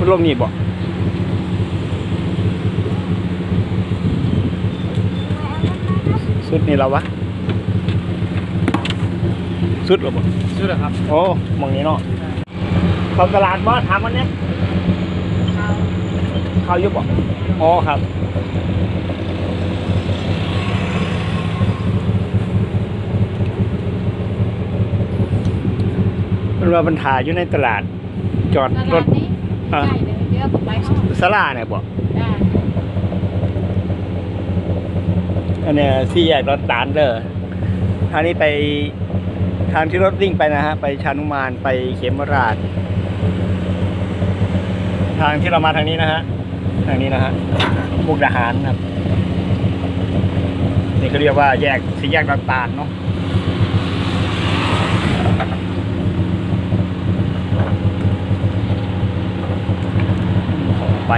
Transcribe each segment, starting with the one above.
ลงนี่บ่สุดนี่เราวะสุดหรอบ่สุดเหรอครับโอ้มองนี้เนาะเขาตลาดบ่ถามวันนี้เขายุบบ่อ๋อครับมันว่าบรรทาอยู่ในตลาดจอดรถสลาเนี่ยบ่อันนี้สี่แยกรถตานเด้อทางนี้ไปทางที่รถวิ่งไปนะฮะไปชานุมานไปเขมราชทางที่เรามาทางนี้นะฮะทางนี้นะฮะมุกดาหารครับนี่เขาเรียกว่าแยกสี่แยกรถตานเนาะไป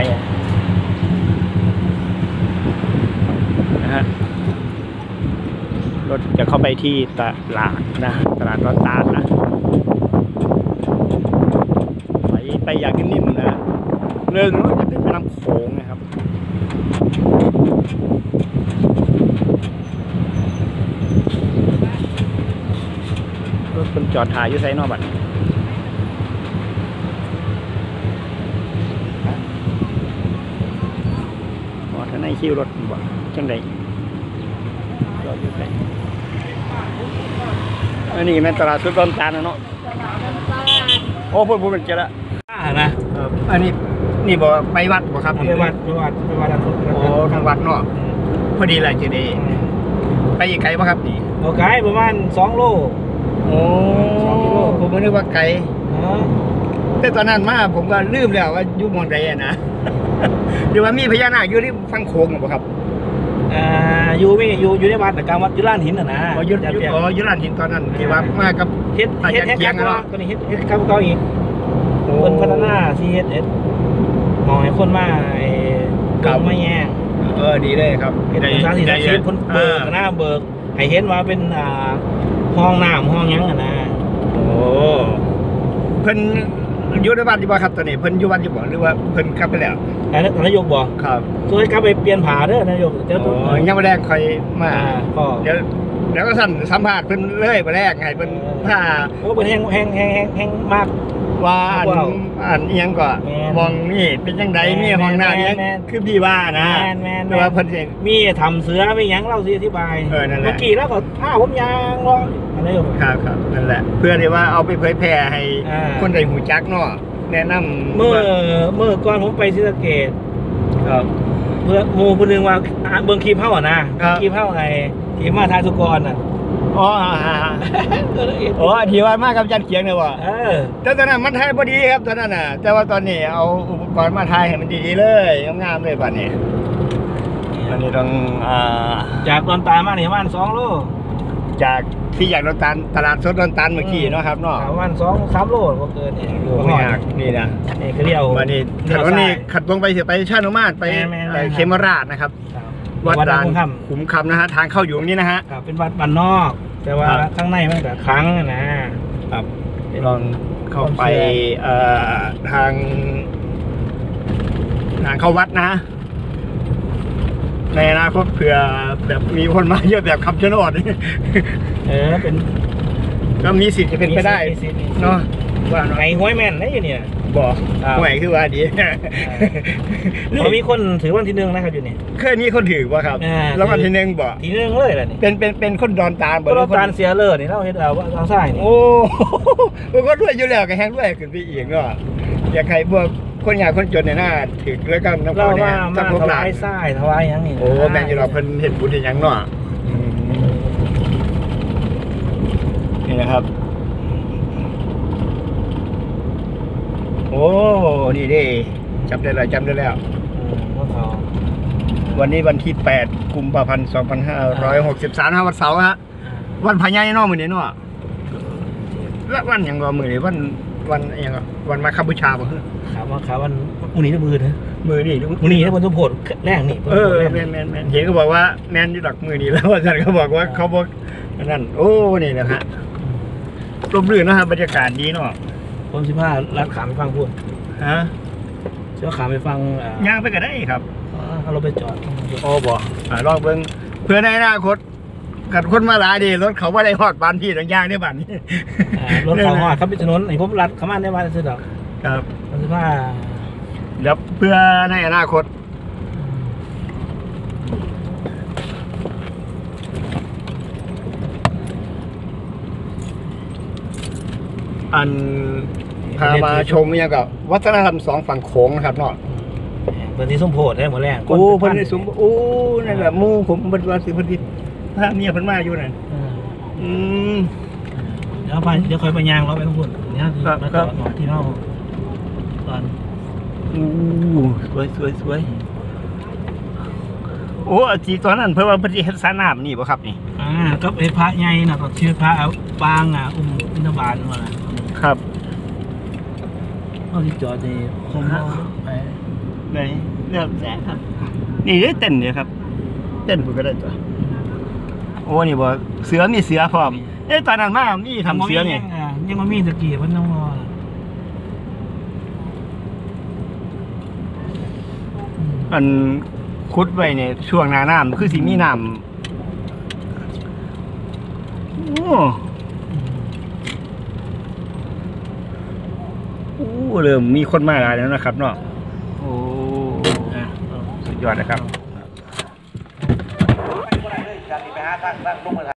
นะฮะรถจะเข้าไปที่ตลาดนะตลาดรถตาลนะไปอย่างนิ่มๆนะเรื่องรถจะเป็นแม่น้ำโขงนะครับรถคนจอดถ่ายอยู่ไซนอบัตท่านในคิวรถบ่จังใดรถอยู่ไสอันนี้แม่ตลาดสุดต้นตาลนะเนาะโอ้พูดเป็นเจ้าละนะอันนี้นี่บอกไปวัดบ่ครับไปวัดโอ้ทางวัดเนาะพอดีแหละจะได้ไปอีกไกลป่ะครับนี่ไกลประมาณ2 โลโอ้2 กิโลผมไม่นึกว่าไกลแต่ตอนนั้นมาผมก็ลืมแล้วว่าอยู่มองใดนะเดี๋ยวว่ามีพญานาคอยู่ที่ฟังโค้งหรือเปล่าครับอยู่ในวัดแต่กลางวัดยุรานหินนะยุรานหินตอนนั้นที่ว่ามากับเฮ็ดเกียงเนาะตอนนี้เฮ็ดเก่าอีกคนพัฒนาที่เฮ็ดมองให้คนมาเก่าไม่แย่ดีเลยครับเป็นสถานที่ศักดิ์สิทธิ์พ้นเบิกหน้าเบิกให้เห็นว่าเป็นห้องน้ำห้องยังนะโอ้เพิ่นอยู่ในบ้านอยู่บ่ครับตอนนี้เพิ่นอยู่บ้านอยู่บ่หรือว่าเพิ่นกลับไปแล้วนายกบอกครับตัวให้กลับไปเปลี่ยนผ่าเด้อนายกเดี๋ยวยังไม่แรกคอยมาเดี๋ยวก็สั่นสัมภาษณ์เพิ่นเลยมาแรกไงเพิ่นถ้าเป็นแห้งมากว่าอันยังก็มองนี่เป็นจังไดมีห้องน้ำยังคือพี่ว่านะแต่ว่าเพิ่นมีทำเสือมียังเล่าสิอธิบายเมื่อกี้แล้วก็ผ้าผมยางเนาะอะไรครับนั่นแหละเพื่อที่ว่าเอาไปเผยแพร่ให้คนได้หูจักเนาะแนะนำเมื่อก่อนผมไปศรีสะเกษครับเพื่อหมู่คนนึงว่าเบิ่งคลิปเฮาอ่ะนะคลิปเฮาไงคลิปมาทายสุกรน่ะอ๋อที่ว่ามากกับจันเขียงเลยว่ะแต่ตอนนั้นมันไทยพอดีครับตอนนั้นน่ะแต่ว่าตอนนี้เอาอุปกรณ์มาไทยให้มันดีๆเลยงามๆเลยป่ะนี่อันนี้ต้องจากดอนตาลมาเนี่ยประมาณ2 โลจากที่อยากดอนตาลตลาดสดดอนตาลเมื่อกี้เนาะครับเนาะประมาณ2-3 โลก็เกินไม่ยากนี่นะนี่ก็เรียววันนี้ขัดตรงไปเสียไปชานุมาตรไปเขมราชนะครับวัดด่านขุมคำนะฮะทางเข้าอยู่ตรงนี้นะฮะเป็นวัดบ้านนอกแต่ว่าข้างในมันแบบครั้งนะครับลองเข้าไปทางเข้าวัดนะในอนาคตเผื่อแบบมีคนมาเยอะแบบคำชะโนดเป็นก็มีสิทธิ์จะเป็นไปได้เนาะว่าไงห้วยแม่นได้ยังเนี่ยบอกห้วยคือว่าดีมีคนถือวันที่ 1นะครับอยู่นี่เคยมีคนถือว่าครับแล้ววันที่ 1บอกที่ 1เลยแหละนี่เป็นคนดอนตาลบอกดอนตาลเสียเลยนี่เราเห็นว่าทางซ้ายนี่โอ้ก็ด้วยอยู่แล้วก็แห้งด้วยขึ้นไปอีกเนาะอยากใครพวกคนอยากคนจนเนี่ยน่าถือแล้วก็น้ำเราเนี่ยมาถวายทรายถวายยังนี่โอ้แม่อยู่เราเพิ่นเห็นบุญยังเนาะนี่นะครับโอ้นี่ดิจำได้แล้ววันนี้วันที่8 กุมภาพันธ์ 2563วันเสาร์ฮะวันพญานาคมื้อนี้เนาะและวันอย่างว่ามื้อนี้วันอย่างวันมาคับูชาบ่ครับวันมื้อนี้มือนะมื้อนี้นะวันสมโพธิแรกนี่แม่นเห็นก็บอกว่าแม่นอยู่ดอกมื้อนี้แล้วอาจารย์ก็บอกว่าเขาบอกนั่นโอ้นี่นะฮะร่มรื่นนะฮะบรรยากาศดีเนาะผม15รัดขาไปฟังพูดฮะเจ้าขาไปฟังย่างไปก็ได้ครับเอาเราไปจอดโอ้บ่ลองเบิ่งเพื่อในอนาคตกัดคนมาหลายดีรถเขาว่าได้ฮอดบ้านพี่ต่างย่างได้บ้านนี้รถเขาฮอดเขาไปถนนไอ้ผมรัดเขามาได้บ้านซื้อดอกครับมันจะว่าแล้วเพื่อในอนาคตอันพามาชมอย่างกับวัฒนธรรมสองฝั่งโขงนะครับเนาะพื้นที่สมโพธิได้หมดแล้วโอ้พื้นที่สมโอ้นั่นแหละมู่ผมบรรดาสิพื้นที่พระเมียพันมาอยู่นั่นเดี๋ยวคอยไปยางเราไปทุกคนเนี่ยมาต่อที่เราตอนสวยโอ้จีตอนนั้นเพื่อว่าพระที่เฮ็ดสนามนี่บ่ครับนี่ก็ไอ้พระใหญ่น่ะก็ชื่อพระปางอินทบาลว่าครับเอาที่จอดในคงไปไหนเลือกแสงครับนี่ได้เต้นเนี่ยครับเต้นผมก็ได้ตัวโอ้นี่บ่เสือมีเสือพร้อมตอนนั้นมานี่ทำเสือนี่ยังไม่มีตะกี้มันต้องรออันคุดไว้เนี่ยช่วงหน้าน้ำคือสิมีน้ำเริ่มมีคนมาแล้วนะครับเนาะโอ้สุดยอดนะครับ